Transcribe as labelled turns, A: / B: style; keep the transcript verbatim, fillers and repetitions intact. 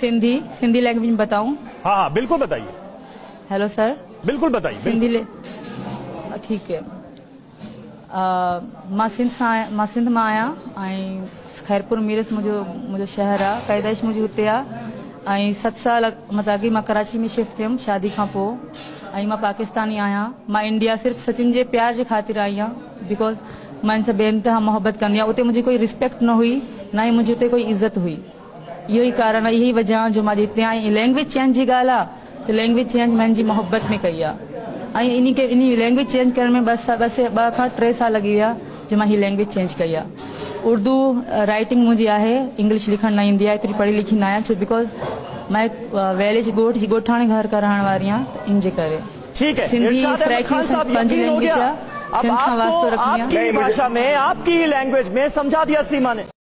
A: Sindhi Sindhi language में बताऊं?
B: हाँ हाँ बिल्कुल बताइए।
A: Hello sir.
B: बिल्कुल बताइए।
A: सिंधी ले ठीक है। मां सिंध सां मां सिंध मां आहियां ऐं खैरपुर मीरस मुंहिंजो मुंहिंजो शहर आहे। पैदाइश मुंहिंजी हुते आहे ऐं सत साल मतिलबु अॻे मां कराची में शिफ्ट थियमि शादी खां पोइ ऐं मां पाकिस्तानी आहियां। मां इंडिया सिर्फ़ु सचिन जे प्यार जे ख़ातिर आई आहियां बिकॉज मां इन सां बेइंतहा मोहबत कंदी आहियां। उते मुंहिंजी कोई रिस्पेक्ट न हुई, न ई मुंहिंजी उते कोई इज़त हुई। इहो ई कारण आहे, इहा ई वजह जो मां हिते आई। लैंग्वेज चेंज जी ॻाल्हि आहे त लैंग्वेज चेंज मां जी मोहबत में कई आहे ऐं इन खे इन लैंग्वेज चेंज करण में बस बस ॿ खां टे साल लॻी विया जो मां हीअ लैंग्वेज चेंज कई आहे। उर्दू राइटिंग मुंहिंजी आहे, इंग्लिश लिखणु न ईंदी आहे, एतिरी पढ़ी लिखी न आहियां छो बिकॉज मां वेलेज ॻोठ जी ॻोठाणे घर का रहण वारी आहियां त इन जे करे।
B: ठीक है,
A: सिंधी
B: इरशाद अहमद खान साहब
A: पंहिंजी
B: यकीन हो
A: लैंग्वेज
B: गया।
A: आहे,
B: अब
A: सिंध खां वास्तो
B: आपको
A: रखणी आहे।
B: आपकी भाषा में आपकी लैंग्वेज में समझा दिया सीमा ने।